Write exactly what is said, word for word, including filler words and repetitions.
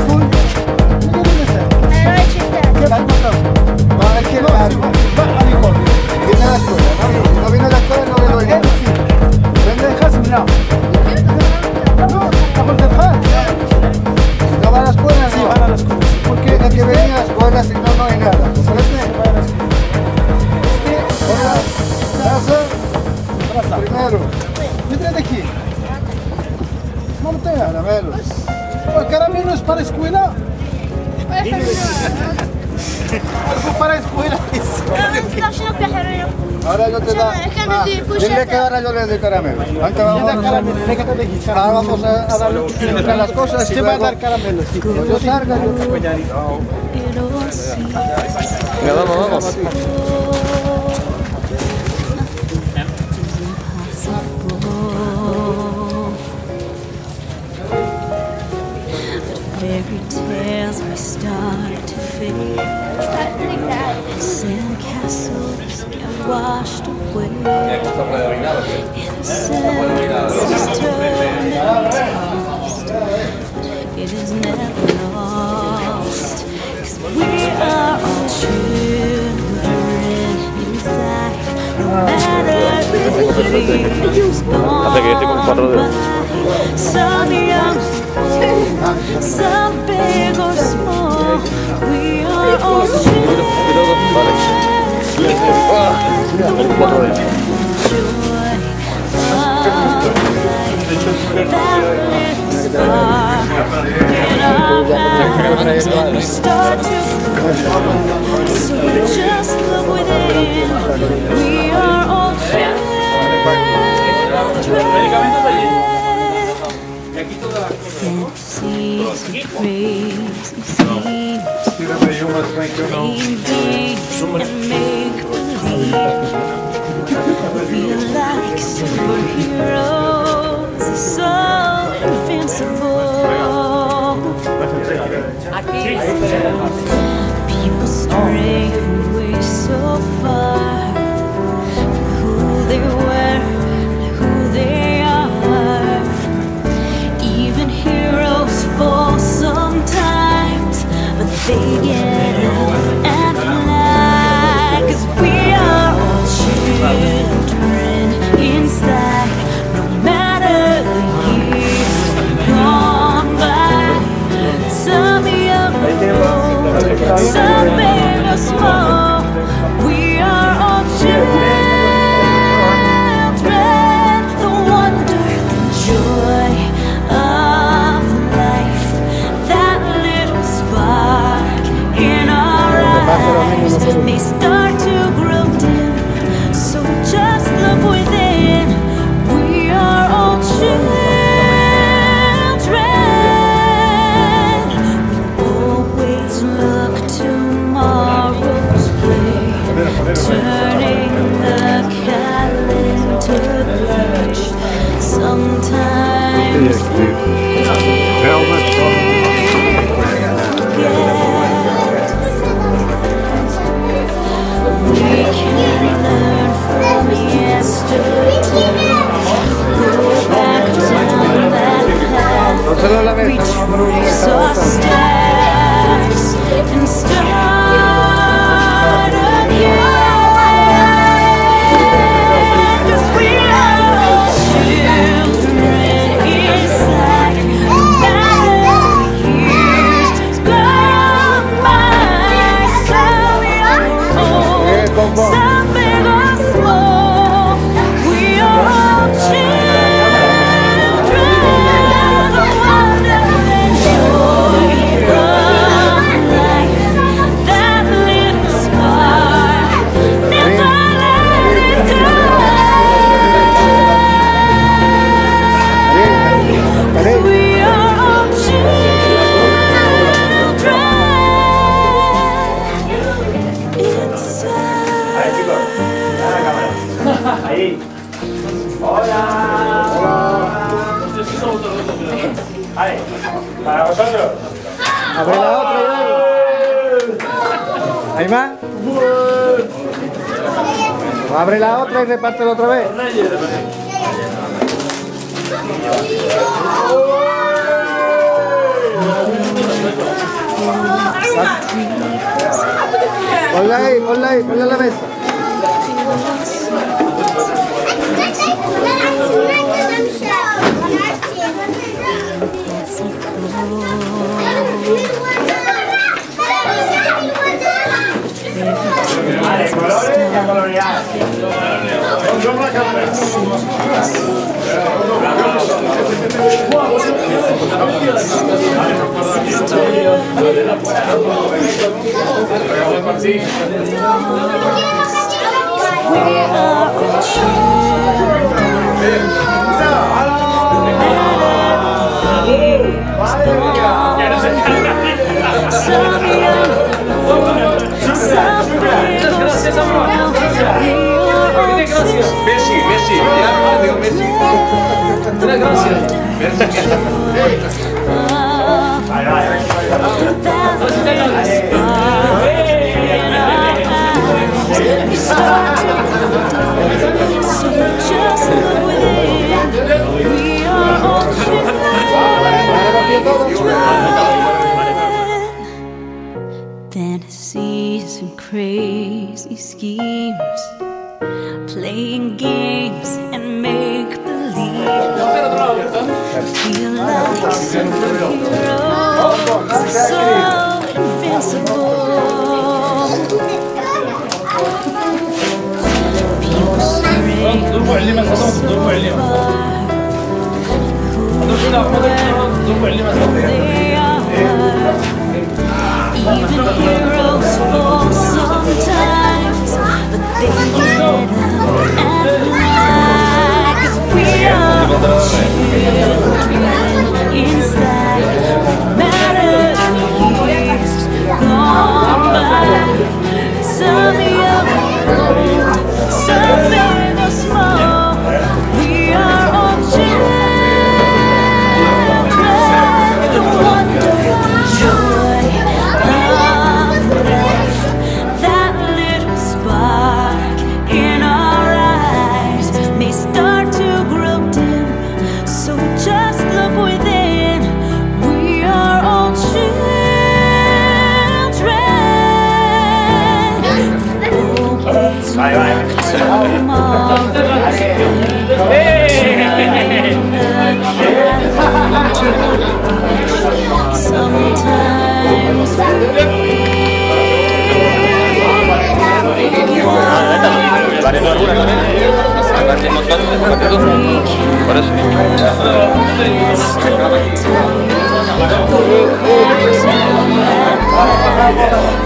No, es que va a ricordo. Viene a la escuela, ¿no? No viene a la escuela, no le doy nada. Vende el no. No, estamos de fan. ¿No va a la escuela? No. Sí, van a la escuela. Porque hay que venir a la escuela, si no, no hay nada. ¿Comprende? Hola, casa. Primero. ¿Qué traes de aquí? Montea. Caramelos. ¿El caramelo es para escuela? Algo para escuela. Ahora yo te da. Ah, dile que ahora yo le doy caramelo. Antes vamos a, ahora vamos a, a darle las cosas y se va a luego dar caramelos. Sí. yo salga yo te voy. Venga, vamos, vamos. Fairy tales we start to fade, and sandcastles get washed away. Innocence is turned and tossed, it is never lost. 'Cause we are all children inside, no matter the years gone by. Some young, some big or small, we are all children. Joy of life, that little spark in our eyes, we start to grow. So just look within, we are all children. Fantasies and crazy scenes, dreams and make-believe. Feel like superheroes, so invincible. People stray away so far from who they were and who they are. Even heroes fall sometimes, but they get up and fly. 'Cause we are all children inside, no matter the years gone by. Some young, some big or small, we are all children. The wonder, the joy of life, that little spark in our eyes may start to grow dim. So just look within, we are all children. We always look tomorrow's way, turning the calendar page. Sometimes we We can learn from yesterday, go back down that path, retrace our steps, and start again. 'Cause we are all children inside, no matter the years gone by. Some young, some big or small, we are all children. The wonder and joy of life, that little spark, never let it die. We are all children inside. Ahí. Hola. Ahí. Para vosotros. Abre la otra, Iván. ¿Hay más? Abre la otra y repártela otra vez. Ponla ahí, ponla ahí, ponla en la mesa. Vale, colores y a colorear. Messi, Messi, ya, digo Messi. Muchas gracias. Vale, vale. Fantasies and crazy schemes, playing games and make believe. Feel like superheroes, so invincible. People stray they are. Even heroes fall sometimes, but they get up and fly. 'Cause we are children inside, no matter the years gone by. Some young, some big or small, we are all children. The wonder and joy of life, that little spark in our eyes may start to grow dim, so just look within. We are all children. Always Bye, bye. tomorrow. Sometimes Por eso.